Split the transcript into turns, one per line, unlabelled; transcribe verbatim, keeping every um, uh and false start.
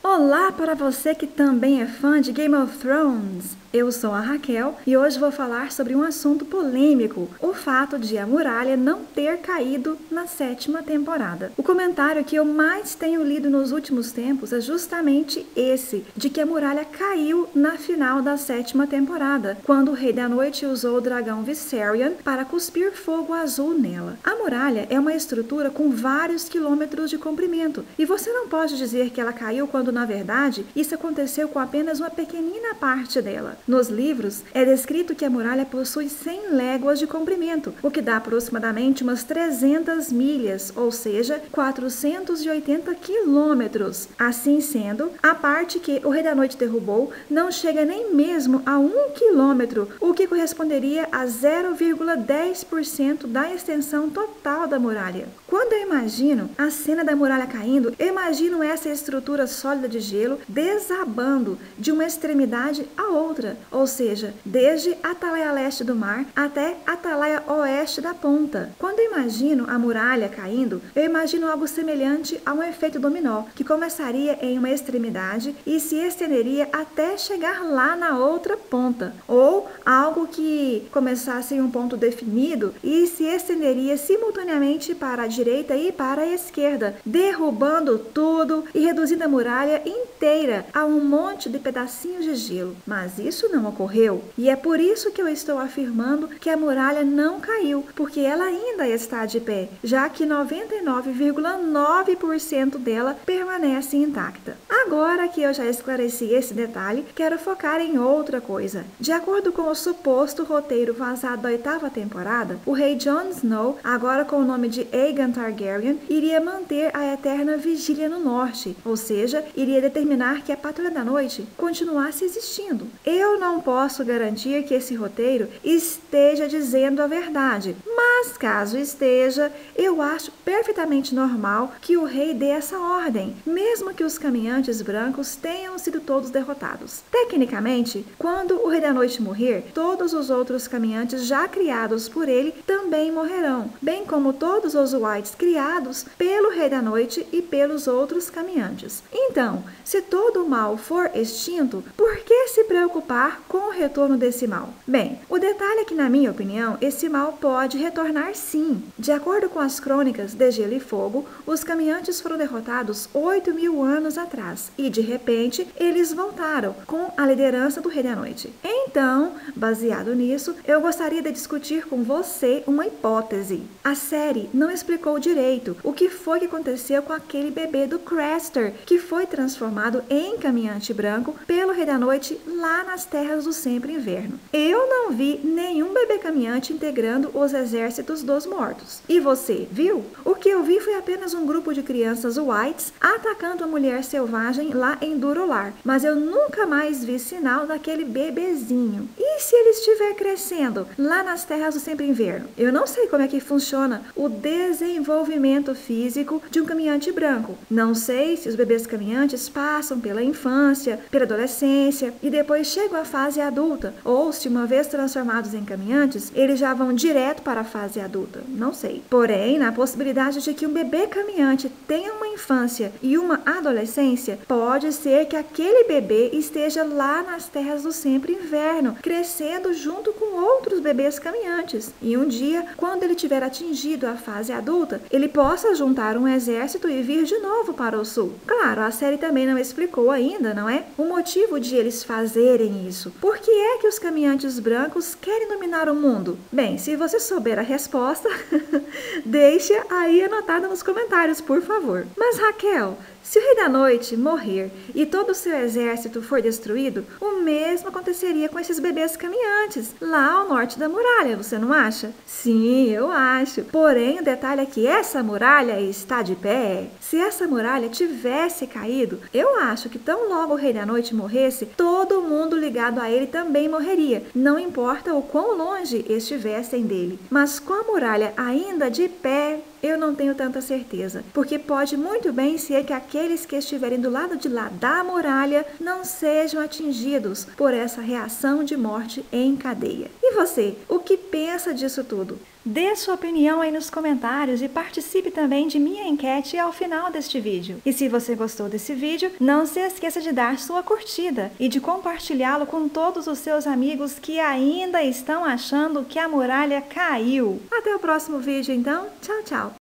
Olá para você que também é fã de Game of Thrones! Eu sou a Raquel e hoje vou falar sobre um assunto polêmico, o fato de a muralha não ter caído na sétima temporada. O comentário que eu mais tenho lido nos últimos tempos é justamente esse, de que a muralha caiu na final da sétima temporada, quando o Rei da Noite usou o dragão Viserion para cuspir fogo azul nela. A muralha é uma estrutura com vários quilômetros de comprimento, e você não pode dizer que ela caiu quando, na verdade, isso aconteceu com apenas uma pequenina parte dela. Nos livros, é descrito que a muralha possui cem léguas de comprimento, o que dá aproximadamente umas trezentas milhas, ou seja, quatrocentos e oitenta quilômetros. Assim sendo, a parte que o Rei da Noite derrubou não chega nem mesmo a um quilômetro, o que corresponderia a zero vírgula dez por cento da extensão total da muralha. Quando eu imagino a cena da muralha caindo, eu imagino essa estrutura sólida de gelo desabando de uma extremidade à outra, ou seja, desde a atalaia leste do mar até a atalaia oeste da ponta. Quando eu imagino a muralha caindo, eu imagino algo semelhante a um efeito dominó, que começaria em uma extremidade e se estenderia até chegar lá na outra ponta, ou algo que começasse em um ponto definido e se estenderia simultaneamente para a direita e para a esquerda, derrubando tudo e reduzindo a muralha inteira a um monte de pedacinhos de gelo. Mas isso não ocorreu, e é por isso que eu estou afirmando que a muralha não caiu, porque ela ainda está de pé, já que noventa e nove vírgula nove por cento dela permanece intacta. Agora que eu já esclareci esse detalhe, quero focar em outra coisa. De acordo com o suposto roteiro vazado da oitava temporada, o rei Jon Snow, agora com o nome de Aegon Targaryen, iria manter a eterna vigília no norte, ou seja, iria determinar que a Patrulha da Noite continuasse existindo. Eu não posso garantir que esse roteiro esteja dizendo a verdade, mas caso esteja, eu acho perfeitamente normal que o rei dê essa ordem, mesmo que os caminhantes brancos tenham sido todos derrotados. Tecnicamente, quando o Rei da Noite morrer, todos os outros caminhantes já criados por ele também morrerão, bem como todos os Whites criados pelo Rei da Noite e pelos outros caminhantes. Então, se todo o mal for extinto, por que se preocupar com o retorno desse mal? Bem, o detalhe é que, na minha opinião, esse mal pode retornar sim. De acordo com as crônicas de Gelo e Fogo, os caminhantes foram derrotados oito mil anos atrás e, de repente, eles voltaram com a liderança do Rei da Noite. Então, baseado nisso, eu gostaria de discutir com você uma hipótese. A série não explicou direito o que foi que aconteceu com aquele bebê do Craster, que foi transformado em caminhante branco pelo Rei da Noite lá nas terras do Sempre Inverno. Eu não vi nenhum bebê caminhante integrando os exércitos dos mortos. E você, viu? O que eu vi foi apenas um grupo de crianças Whites atacando a mulher selvagem lá em Durolar, mas eu nunca mais vi sinal daquele bebezinho. E se ele estiver crescendo lá nas terras do Sempre Inverno? Eu não sei como é que funciona o desenvolvimento físico de um caminhante branco. Não sei se os bebês caminhantes passam pela infância, pela adolescência e depois chegam à fase adulta, ou se uma vez transformados em caminhantes, eles já vão direto para a fase adulta. Não sei. Porém, na possibilidade de que um bebê caminhante tenha uma infância e uma adolescência, pode ser que aquele bebê esteja lá nas terras do Sempre Inverno, crescendo junto com outros bebês caminhantes. E um dia, quando ele tiver atingido a fase adulta, ele possa juntar um exército e vir de novo para o sul. Claro, a série também não explicou ainda, não é? O motivo de eles fazerem isso. Por que é que os caminhantes brancos querem dominar o mundo? Bem, se você souber a resposta, deixe aí anotada nos comentários, por favor. Mas Raquel, se o Rei da Noite morrer e todo o seu exército for destruído, o mesmo aconteceria com esses bebês caminhantes, lá ao norte da muralha, você não acha? Sim, eu acho. Porém, o detalhe é que essa muralha está de pé. Se essa muralha tivesse caído, eu acho que tão logo o Rei da Noite morresse, todo mundo ligado a ele também morreria, não importa o quão longe estivessem dele. Mas com a muralha ainda de pé, eu não tenho tanta certeza, porque pode muito bem ser que aqueles que estiverem do lado de lá da muralha não sejam atingidos por essa reação de morte em cadeia. E você, o que pensa disso tudo? Dê sua opinião aí nos comentários e participe também de minha enquete ao final deste vídeo. E se você gostou desse vídeo, não se esqueça de dar sua curtida e de compartilhá-lo com todos os seus amigos que ainda estão achando que a muralha caiu. Até o próximo vídeo então. Tchau, tchau!